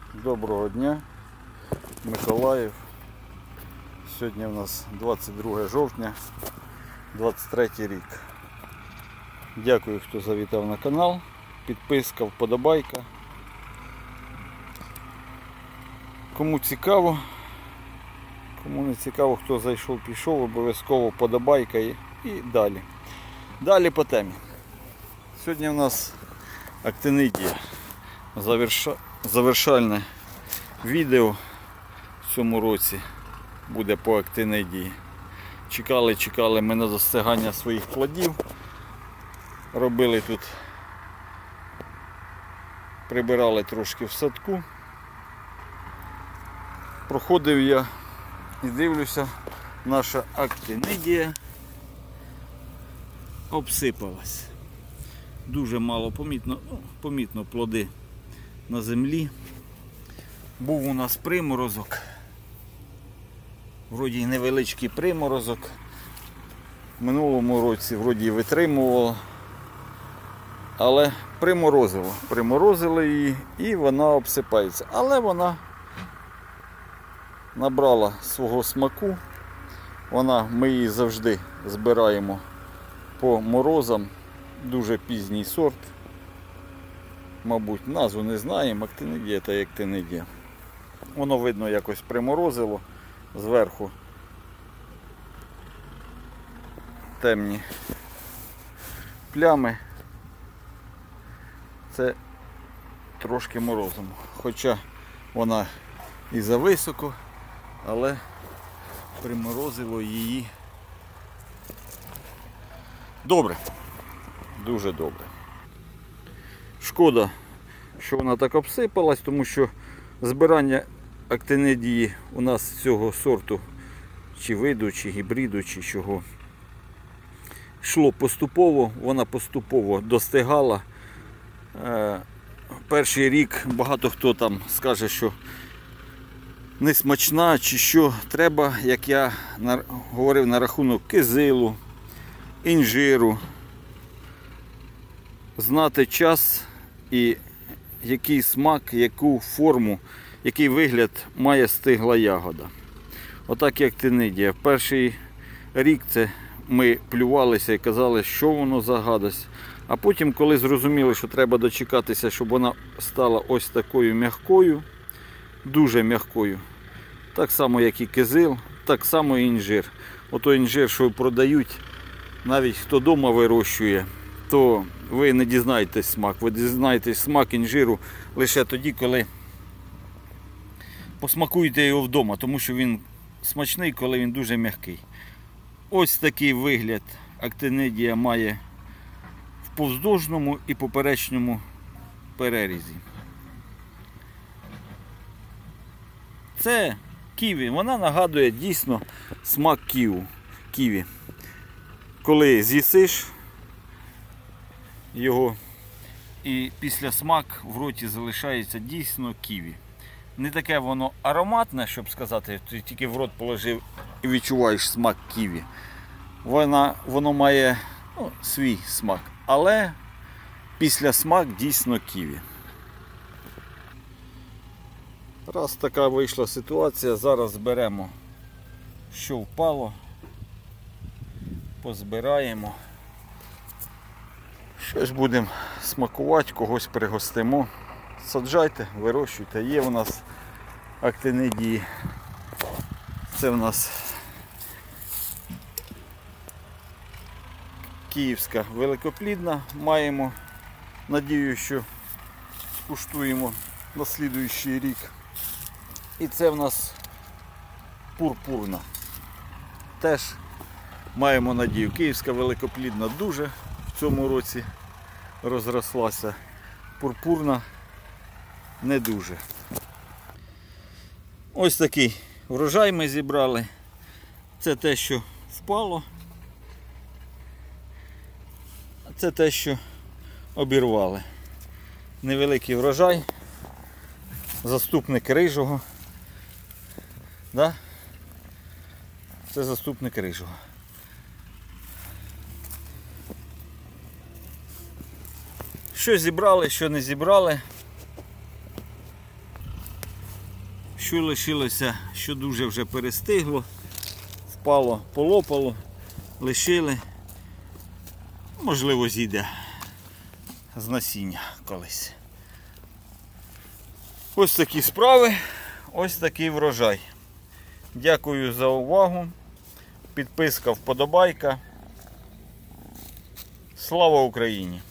Доброго дня, Миколаїв. Сьогодні у нас 22 жовтня, 23 рік. Дякую, хто завітав на канал. Підписка, вподобайка. Кому цікаво, кому не цікаво, хто зайшов, пішов, обов'язково вподобайка і далі. Далі по темі. Сьогодні у нас актинидія. Завершальне відео в цьому році буде по актинидії. Чекали ми на достигання своїх плодів. Робили тут, прибирали трошки в садку. Проходив я і дивлюся, наша актинидія обсипалась. Дуже мало помітно плоди на землі. Був у нас приморозок. Вроді невеличкий приморозок. В минулому році вроді витримувало. Але приморозили її і вона обсипається. Але вона набрала свого смаку. Ми її завжди збираємо по морозам. Дуже пізній сорт. Мабуть, назву не знаємо, актинидія та актинидія. Воно видно якось приморозило. Зверху темні плями. Це трошки морозом. Хоча вона і зависоко, але приморозило її добре. Дуже добре. Шкода, що вона так обсипалась, тому що збирання актинидії у нас цього сорту, чи виду, чи гібриду, чи чого, йшло поступово, вона поступово достигала. Перший рік багато хто там скаже, що не смачна, чи що. Треба, як я говорив на рахунок кизилу, інжиру, знати час і який смак, яку форму, який вигляд має стигла ягода. Отак як актинидія. В перший рік це ми плювалися і казали, що воно за гадость. А потім, коли зрозуміли, що треба дочекатися, щоб вона стала ось такою м'якою, дуже м'якою, так само як і кизил, так само і інжир. Ото інжир, що продають, навіть хто вдома вирощує, то ви не дізнаєтесь смак. Ви дізнаєтесь смак інжиру лише тоді, коли посмакуєте його вдома, тому що він смачний, коли він дуже м'який. Ось такий вигляд актинидія має в повздовжному і поперечному перерізі. Це ківі, вона нагадує дійсно смак ківі. Коли з'їсиш його і після смак в роті залишається дійсно ківі. Не таке воно ароматне, щоб сказати, ти тільки в рот положив і відчуваєш смак ківі. Воно має свій смак, але після смак дійсно ківі. Раз така вийшла ситуація, зараз зберемо, що впало, позбираємо. Щось будемо смакувати, когось пригостимо. Саджайте, вирощуйте. Є у нас актинидії. Це у нас київська великоплідна. Маємо надію, що скуштуємо на слідуючий рік. І це в нас пурпурна. Теж маємо надію. Київська великоплідна дуже в цьому році розрослася. Пурпурна не дуже. Ось такий врожай ми зібрали. Це те, що впало. А це те, що обірвали. Невеликий врожай. Заступник рижого. Да? Це заступник рижого. Що зібрали, що не зібрали. що лишилося, що дуже вже перестигло, впало, полопало, лишили. Можливо, зійде з насіння колись. Ось такі справи, ось такий врожай. Дякую за увагу. Підписка, вподобайка. Слава Україні!